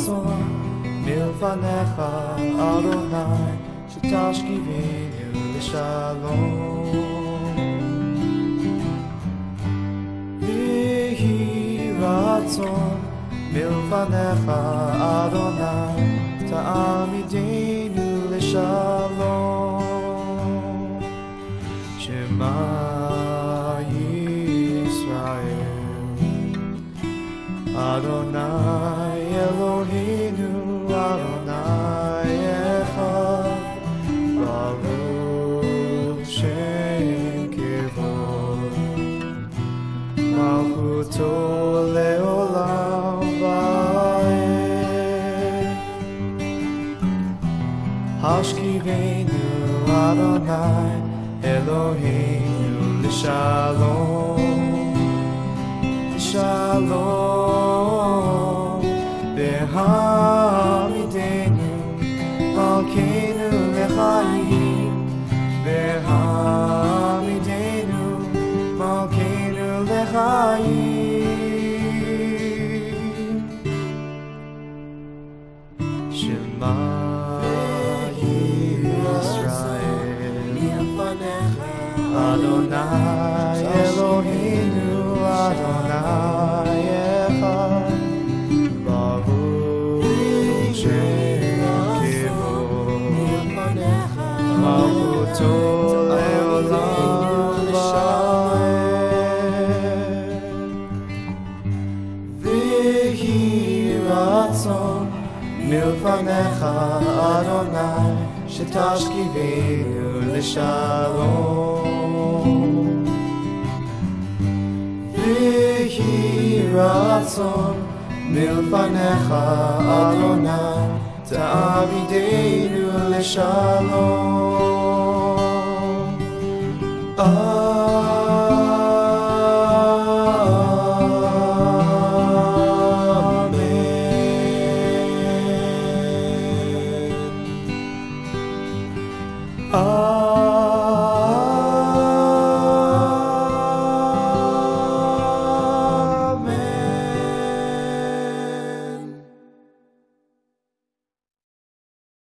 רצון מלפניך, אדוני, שתשכיבנו לשלום. ויהי רצון מלפניך, אדוני, תעמידנו לשלום. שמע Adonai Eloheinu, Adonai Echad, Baruch Shem Kevod, Malchuto leolam va'ed. Hashkivenu Adonai Eloheinu l'shalom, Shalom, Behamidenu, Malkeinu lechayim, Behamidenu, Malkeinu lechayim. Shema Yisrael, Adonai Eloheinu, Adonai Echad, Baruch Shem Kevod, Malchuto leolam va'ed. V'hi ratzon milfanecha, Adonai, shetashkivenu l'shalom. V'hi ratzon milfanecha, Adonai, ta'avidenu l'shalom. Amen.